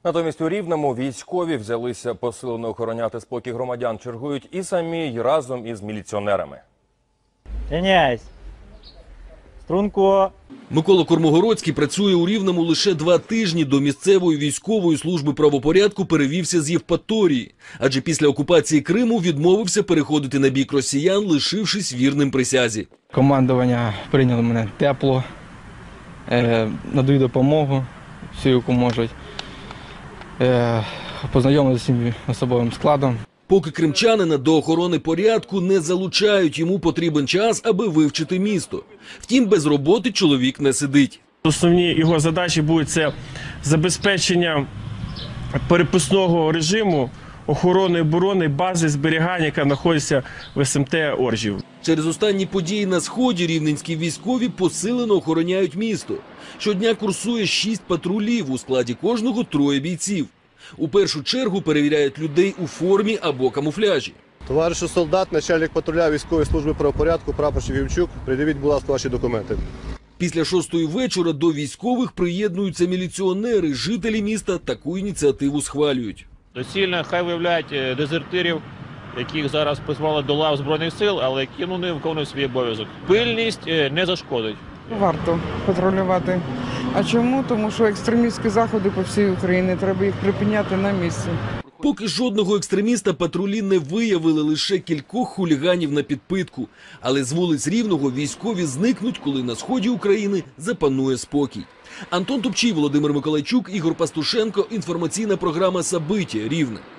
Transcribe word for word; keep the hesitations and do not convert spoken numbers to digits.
Натомість у Рівному військові взялися посилено охороняти спокій громадян. Чергують і самі, й разом із міліціонерами. Рівняйсь. Струнко. Микола Кормогородський працює у Рівному лише два тижні. До місцевої військової служби правопорядку перевівся з Євпаторії. Адже після окупації Криму відмовився переходити на бік росіян, лишившись вірним присязі. Командування прийняло мене тепло, е, надають допомогу, всю, яку можуть. Е, познайомилися з цим особовим складом. Поки кримчанина до охорони порядку не залучають, йому потрібен час, аби вивчити місто. Втім, без роботи чоловік не сидить. Основні його задачі будуть це забезпечення переписного режиму, охорони і оборони бази зберігання, яка знаходиться в ес ем те Оржів. Через останні події на Сході рівненські військові посилено охороняють місто. Щодня курсує шість патрулів, у складі кожного троє бійців. У першу чергу перевіряють людей у формі або камуфляжі. Товаришу солдат, начальник патруля військової служби правопорядку, прапорщик Вівчук, придивіть, будь ласка, ваші документи. Після шостої вечора до військових приєднуються міліціонери. Жителі міста таку ініціативу схвалюють. Доцільно хай виявляють дезертирів, яких зараз призвали до лав Збройних сил, але які ну, не виконують свій обов'язок. Пильність не зашкодить. Варто патрулювати. А чому? Тому що екстремістські заходи по всій Україні, треба їх припиняти на місці. Поки жодного екстреміста патрулі не виявили, лише кількох хуліганів на підпитку. Але з вулиць Рівного військові зникнуть, коли на сході України запанує спокій. Антон Тупчій, Володимир Миколайчук, Ігор Пастушенко. Інформаційна програма «Сабиття. Рівне».